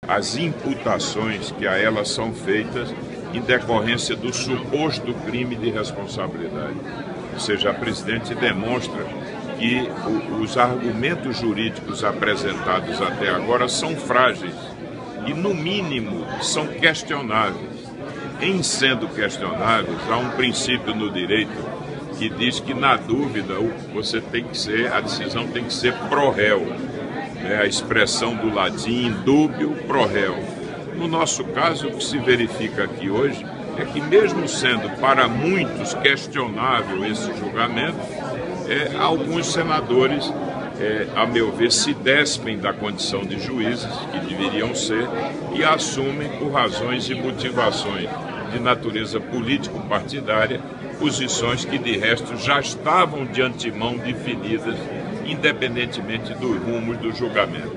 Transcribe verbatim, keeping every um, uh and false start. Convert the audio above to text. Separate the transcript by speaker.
Speaker 1: as imputações que a elas são feitas em decorrência do suposto crime de responsabilidade. Ou seja, a presidente demonstra que o, os argumentos jurídicos apresentados até agora são frágeis e, no mínimo, são questionáveis. Em sendo questionáveis, há um princípio no direito que diz que, na dúvida, você tem que ser, a decisão tem que ser pro réu. É a expressão do latim dúbio pro réu. No nosso caso, o que se verifica aqui hoje é que, mesmo sendo para muitos questionável esse julgamento, é, alguns senadores, é, a meu ver, se despem da condição de juízes, que deveriam ser, e assumem, por razões e motivações de natureza político-partidária, posições que, de resto, já estavam de antemão definidas, independentemente dos rumos do julgamento.